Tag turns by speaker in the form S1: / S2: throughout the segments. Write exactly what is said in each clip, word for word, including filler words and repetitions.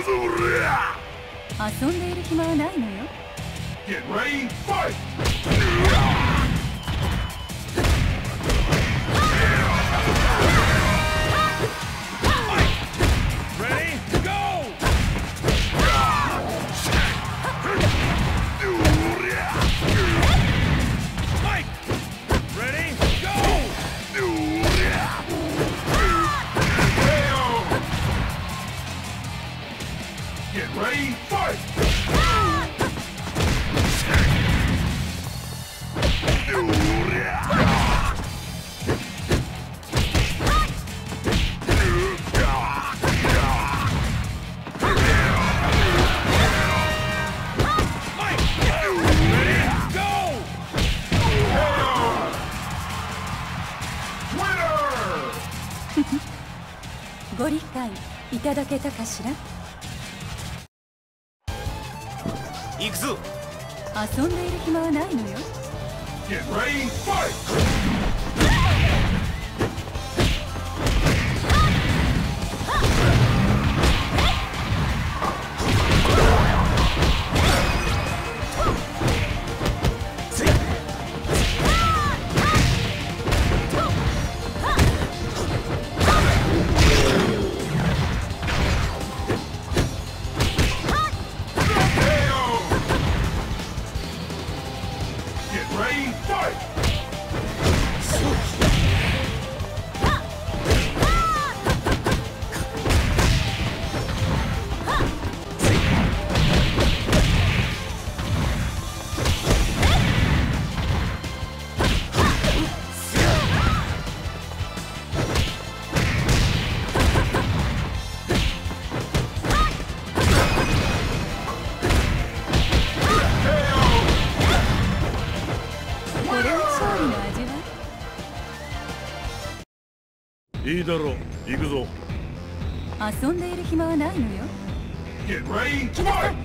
S1: 遊んでいる暇はないのよ。
S2: Get ready, fight!
S3: Ready, go! Fight! Ready, go!
S2: Get ready, fight! Winner!
S1: ご理解いただけたかしら。
S3: 行くぞ。
S1: 遊んでいる暇はないのよ。
S2: Get ready, fight!
S4: いいだろう、行くぞ。
S1: 遊んでいる暇はないのよ。
S2: Get ready,
S1: 来なさい。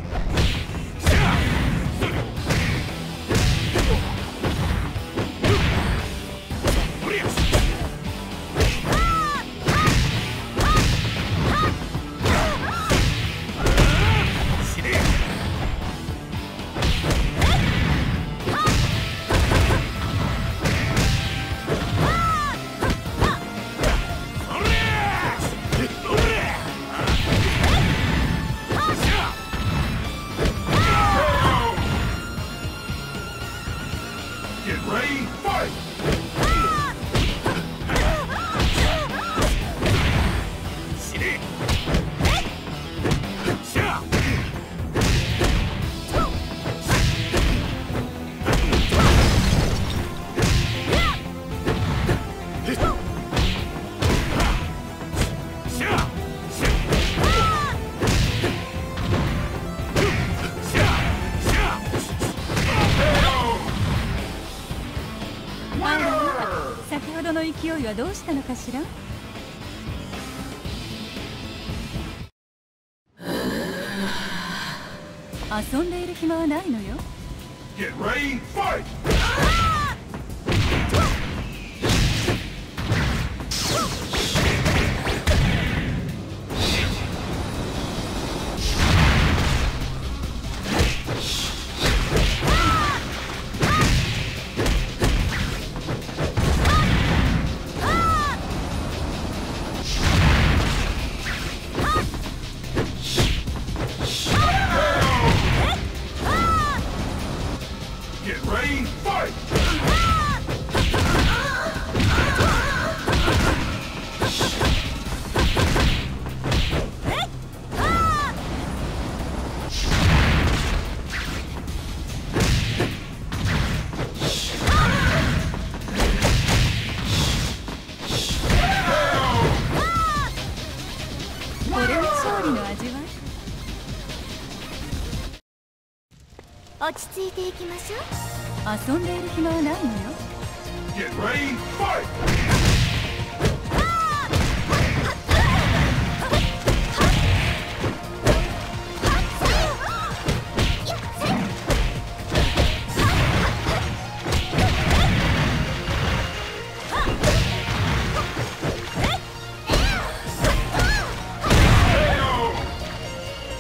S1: 先ほどの勢いはどうしたのかしら。遊んでいる暇はないのよ。
S2: Get ready, fight! Get ready, fight!
S1: これは勝利の味わい。
S5: 落ち着いていきましょう。
S1: 遊んでいる暇はないのよ。
S2: Get ready, fight!
S5: こ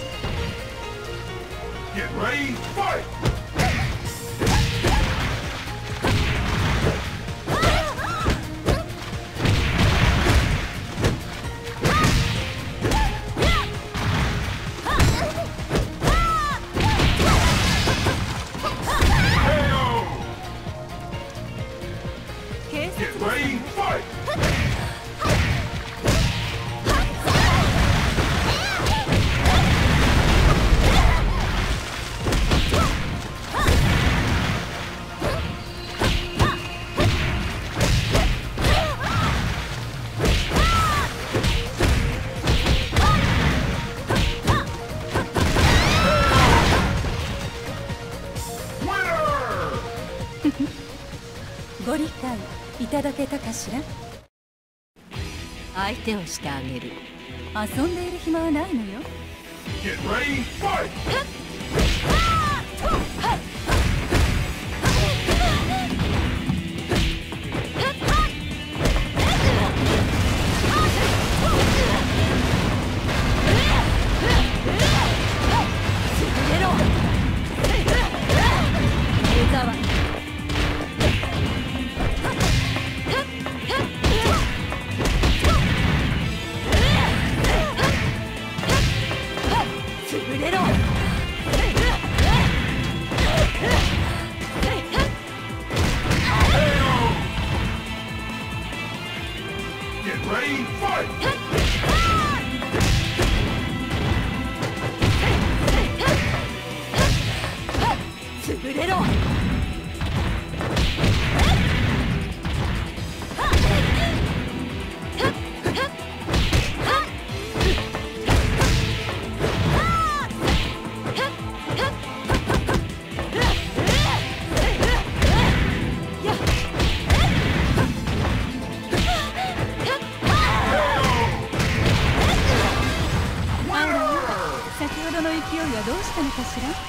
S2: Get ready, fight!
S1: Winner! ご理解いただけたかしら。
S6: 相手をしてあげる。
S1: 遊んでいる暇はないのよ。
S2: Get ready, fight!
S6: 潰れろ。
S2: Get ready, fight!
S6: 潰れろ。
S1: 先ほどの勢いはどうしたのかしら。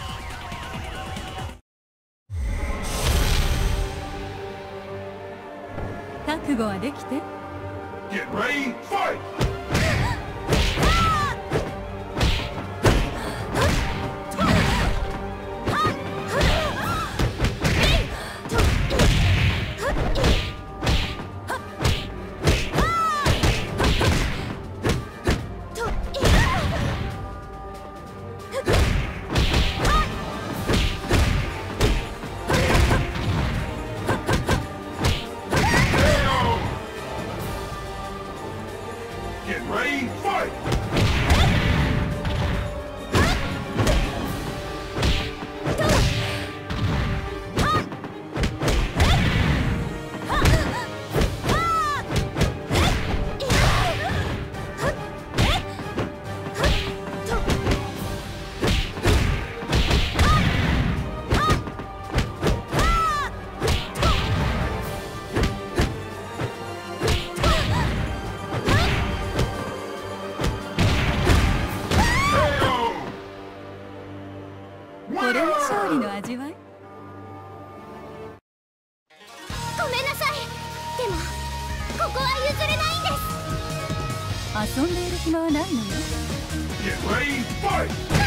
S1: 覚悟はできて。
S2: Get ready, fight!
S1: これが勝利の味わい。
S5: ごめんなさい。でもここは譲れないんです。
S1: 遊んでいる暇はないのよ。
S2: Get ready, fight!